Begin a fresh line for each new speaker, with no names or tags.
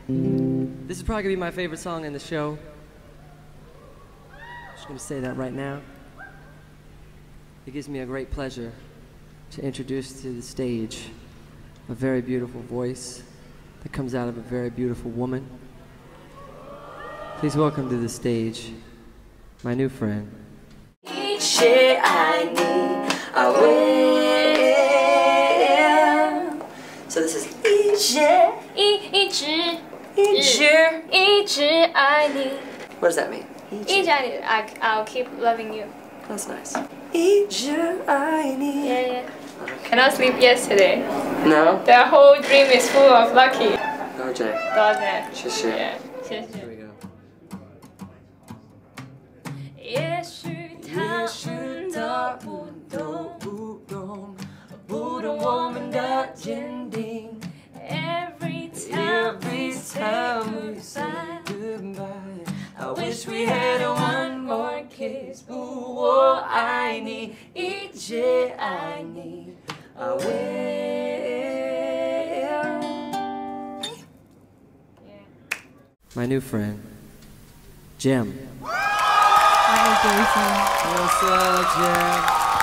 This is probably gonna be my favorite song in the show. Just gonna say that right now. It gives me a great pleasure to introduce to the stage a very beautiful voice that comes out of a very beautiful woman. Please welcome to the stage my new friend.
Each year I need a will. So this is each year.
一直爱你.
What does that mean?
一直爱你. I'll keep loving you.
That's nice. Each year I need.
Yeah. I didn't sleep yesterday.
No?
The whole dream is full of lucky.
高姐，
多谢。
谢谢。
谢谢。
Here we go.
也许他不懂我们的坚定。Every time we say goodbye, I wish we had one more kiss. 我爱你，一直爱你。I will.
My new friend, G.E.M.
Hi, Jason.
What's up, G.E.M.?